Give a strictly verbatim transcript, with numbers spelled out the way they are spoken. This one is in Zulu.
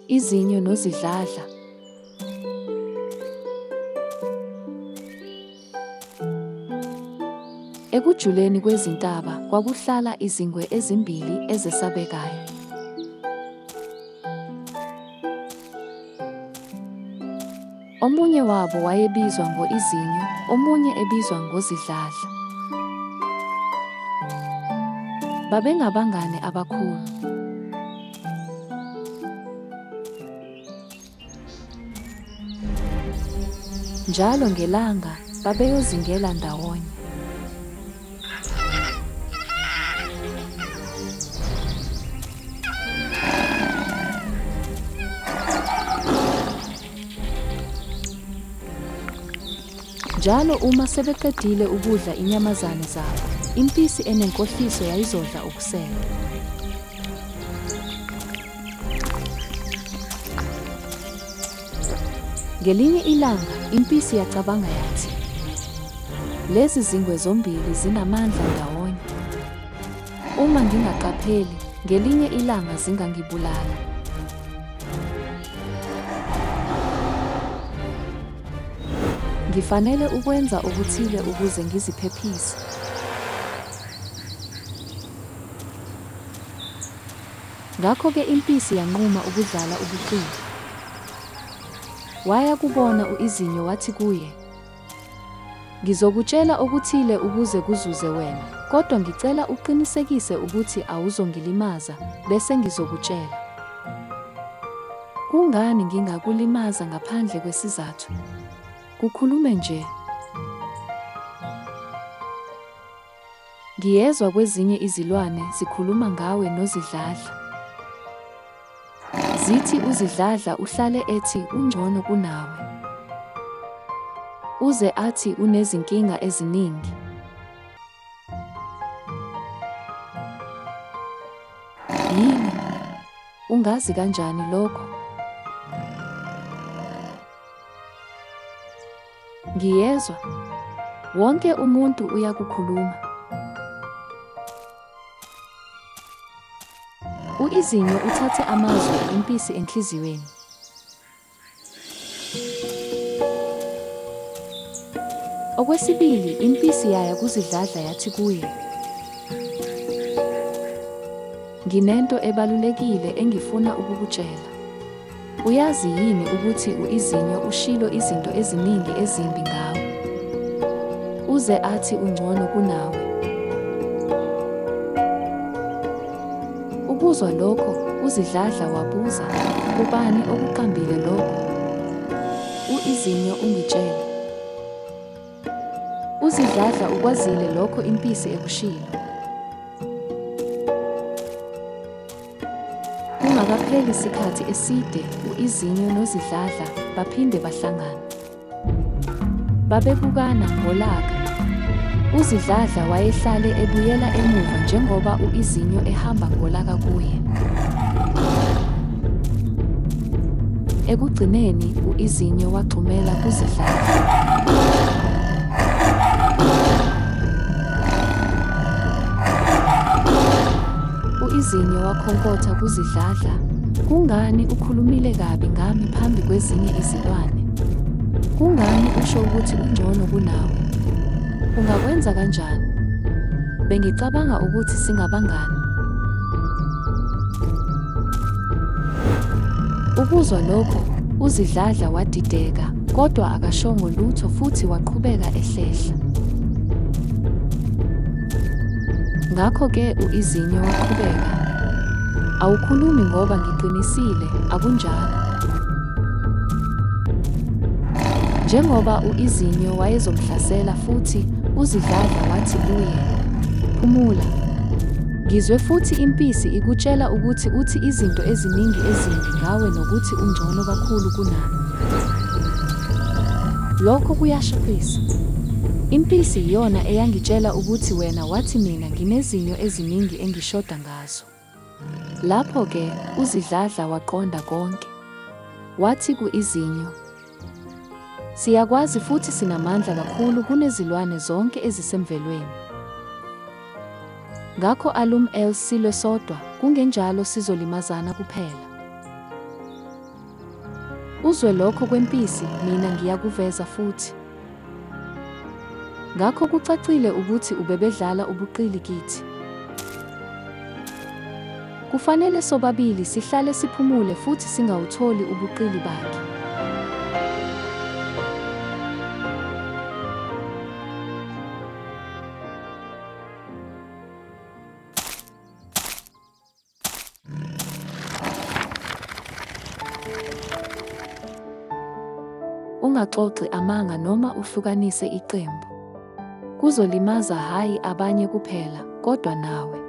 Izinyo noZidladla. Ekujuleni kwezintaba kwakuhlala izingwe ezimbili ezesabekayo. Omunye wabo wayebizwa ngo-Izinyo, omunye ebizwa ngoZidladla. Babengabangane abakhulu. Njalo ngelanga babeyozingela ndawonye. Njalo uma sebeqedile ukudla inyamazane zabo, impisi enenkohliso yayizodla okusele. Ngelinye ilanga, impisi yacabanga yathi, lezi zingwe zombili zinamandla ndawonye. Uma ngingaqapheli, ngelinye ilanga zingangibulala. Ngifanele ukwenza okuthile ukuze ngiziphephise. Ngakho-ke impisi yanquma ukudlala ubuhlungu. Waya kubona u-Izinyo wathi kuye, ngizokutshela okuthile ukuze kuzuze wena, kodwa ngicela uqinisekise ukuthi awuzongilimaza, bese ngizokutshela. Kungani ngingakulimaza ngaphandle kwesizathu? Kukhulume nje. Ngiyezwa kwezinye izilwane zikhuluma ngawe noZidladla. Zithi uZidladla uhlale ethi ungcono kunawe. Uze athi unezinkinga eziningi. Yini? Ungazi kanjani lokho? Ngiyezwa. Wonke umuntu uyakukhuluma. U-Izinyo uthathe amazwi impisi enhliziyweni. Okwesibili, impisi yaya kuZidladla yathi kuye, nginento ebalulekile engifuna ukukutshela. Uyazi yini ukuthi u-Izinyo ushilo izinto eziningi ezimbi ngawe? Uze athi ungcono kunawe. Ukuzwa lokho, uZidladla wabuza, ubani okuqambile lokho? U-Izinyo ungitshele. uZidladla ukwazile lokho impisi ekushilo. Kungakapheli isikhathi eside, u-Izinyo noZidladla baphinde bahlangana. Babebukana ngolaka. uZidladla wayehlale ebuyela emuva njengoba u-Izinyo ehamba ngolaka kuye. Ekugcineni, u-Izinyo wagxumela kuZidladla. U-Izinyo wakhonkotha kuZidladla, kungani ukhulumile kabi ngami phambi kwezinye izilwane? Kungani usho ukuthi ungcono kunawe? Ungakwenza kanjani? Bengicabanga ukuthi singabangani. Ukuzwa lokho, uZidladla wadideka, kodwa akashongo lutho futhi waqhubeka ehlehla. Ngakho-ke u-Izinyo waqhubeka, awukhulumi ngoba ngiqinisile, akunjalo. Njengoba u-Izinyo wayezomhlasela futhi, uZidladla wathi kuye, phumula. Ngizwe futhi impisi ikutshela ukuthi uthi izinto eziningi ezimbi ngawe nokuthi ungcono kakhulu kunami. Lokho kuyashaqisa. Impisi iyona eyangitshela ukuthi wena wathi mina nginezinyo eziningi engishoda ngazo. Lapho-ke uZidladla waqonda konke. Wathi ku-Izinyo, siyakwazi futhi sinamandla kakhulu kunezilwane zonke ezisemvelweni. Ngakho alum el silwe sodwa, kungenjalo sizolimazana kuphela. Uzwe lokho kwempisi, mina ngiyakuveza futhi. Ngakho kucacile ukuthi ubebedlala ubuqili kithi. Kufanele sobabili sihlale siphumule futhi singawutholi ubuqili bakhe. Ungaxoxi amanga noma uhlukanise iqembu. Kuzolimaza hayi abanye kuphela, kodwa nawe.